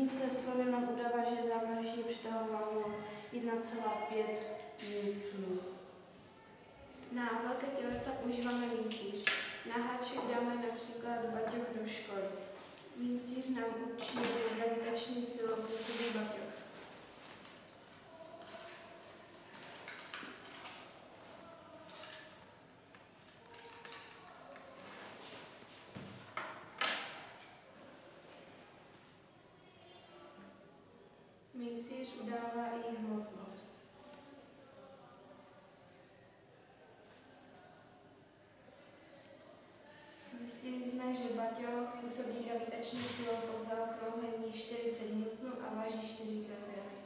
Mince slony nám udává, že je závažně přitahováno 1,5 N. Na velké tělesa používáme mincíř. Na háček dáme například baťoch do školy. Mincíř nám učí, jak gravitační silou působí baťoch. Mincíř udává i hmotnost. Zjistili jsme, že baťoch působí gravitační silou po zaokrouhlení 40 N a váží 4 kg.